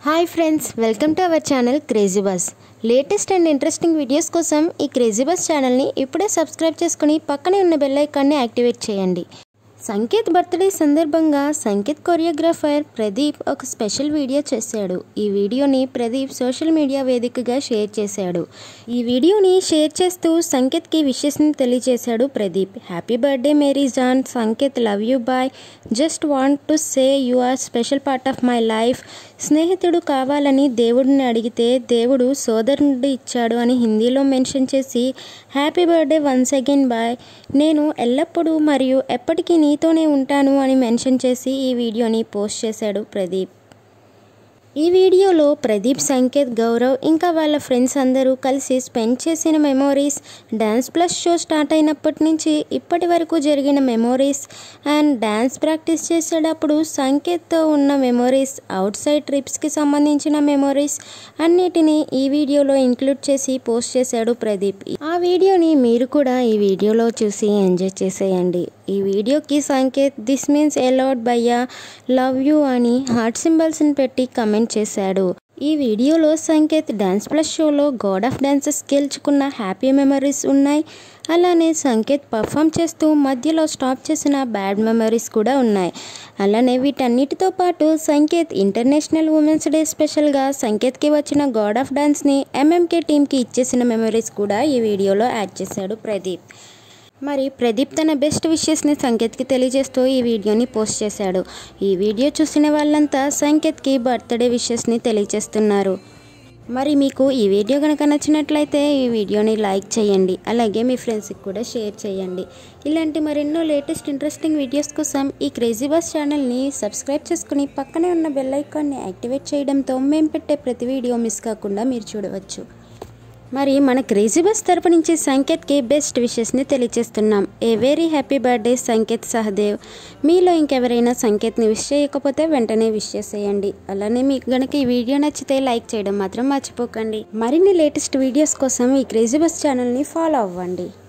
Hi friends, welcome to our channel crazy bus. Latest and interesting videos కోసం ఈ crazy bus ఛానల్ని ఇప్పుడే subscribe చేసుకుని పక్కనే ఉన్న బెల్ ఐకాన్ని యాక్టివేట్ చేయండి. సంకేత్ బర్త్డే సందర్భంగా సంకేత్ కొరియోగ్రాఫర్ ప్రదీప్ ఒక స్పెషల్ వీడియో చేశాడు. ఈ వీడియోని ప్రదీప్ సోషల్ మీడియా వేదికగా షేర్ చేశాడు. ఈ వీడియోని షేర్ చేస్తూ సంకేత్కి విషెస్ని తెలియజేశాడు ప్రదీప్. హ్యాపీ బర్త్డే మేరీ జాన్, Sanket love you boy, just want to say you are special part of my life. స్నేహితుడు కావాలని దేవుడిని అడిగితే దేవుడు సోదరుడు ఇచ్చాడు అని హిందీలో మెన్షన్ చేసి happy birthday once again boy, నేను ఎల్లప్పుడూ మరియు ఎప్పటికీ నీతోనే ఉంటాను అని మెన్షన్ చేసి ఈ వీడియోని పోస్ట్ చేశాడు ప్రదీప్. ఈ వీడియోలో ప్రదీప్, సంకేత్, గౌరవ్ ఇంకా వాళ్ళ ఫ్రెండ్స్ అందరూ కలిసి స్పెండ్ చేసిన memories, dance plus show start అయినప్పటి నుంచి ఇప్పటి వరకు జరిగిన మెమోరీస్ అండ్ డ్యాన్స్ ప్రాక్టీస్ చేసేటప్పుడు సంకేత్తో ఉన్న మెమోరీస్, అవుట్ సైడ్ ట్రిప్స్కి సంబంధించిన మెమోరీస్ అన్నిటినీ ఈ వీడియోలో ఇంక్లూడ్ చేసి పోస్ట్ చేశాడు ప్రదీప్. ఆ వీడియోని మీరు కూడా ఈ వీడియోలో చూసి ఎంజాయ్ చేసేయండి. ఈ వీడియోకి Sanket this means a lot భయ్యా, లవ్ యూ అని హార్ట్ సింబల్స్ని పెట్టి కమెంట్ చేశాడు. ఈ వీడియోలో సంకేత్ డ్యాన్స్ ప్లస్ షోలో గాడ్ ఆఫ్ డాన్సెస్ గెలుచుకున్న హ్యాపీ మెమరీస్ ఉన్నాయి. అలానే సంకేత్ పర్ఫామ్ చేస్తూ మధ్యలో స్టాప్ చేసిన బ్యాడ్ మెమరీస్ కూడా ఉన్నాయి. అలానే వీటన్నిటితో పాటు సంకేత్ ఇంటర్నేషనల్ ఉమెన్స్ డే స్పెషల్గా సంకేత్కి వచ్చిన గాడ్ ఆఫ్ డాన్స్ని ఎంఎంకే టీమ్కి ఇచ్చేసిన మెమరీస్ కూడా ఈ వీడియోలో యాడ్ చేశాడు ప్రదీప్. మరి ప్రదీప్ తన బెస్ట్ విషెస్ని సంకేత్కి తెలియజేస్తూ ఈ వీడియోని పోస్ట్ చేశాడు. ఈ వీడియో చూసిన వాళ్ళంతా సంకేత్కి బర్త్డే విషెస్ని తెలియజేస్తున్నారు. మరి మీకు ఈ వీడియో కనుక నచ్చినట్లయితే ఈ వీడియోని లైక్ చేయండి, అలాగే మీ ఫ్రెండ్స్కి కూడా షేర్ చేయండి. ఇలాంటి మరెన్నో లేటెస్ట్ ఇంట్రెస్టింగ్ వీడియోస్ కోసం ఈ క్రేజీ బస్ ఛానల్ని సబ్స్క్రైబ్ చేసుకుని పక్కనే ఉన్న బెల్ ఐకాన్ని యాక్టివేట్ చేయడంతో మేము పెట్టే ప్రతి వీడియో మిస్ కాకుండా మీరు చూడవచ్చు. మరి మన క్రేజీ బస్ తరపు నుంచి సంకేత్కి బెస్ట్ విషెస్ని తెలియజేస్తున్నాం. A very happy birthday Sanket Sahadev. మీలో ఇంకెవరైనా సంకేత్ని విష్ చేయకపోతే వెంటనే విష్ చేసేయండి. అలానే మీకు గనక ఈ వీడియో నచ్చితే లైక్ చేయడం మాత్రం మర్చిపోకండి. మరిన్ని లేటెస్ట్ వీడియోస్ కోసం ఈ క్రేజీ బస్ ఛానల్ని ఫాలో అవ్వండి.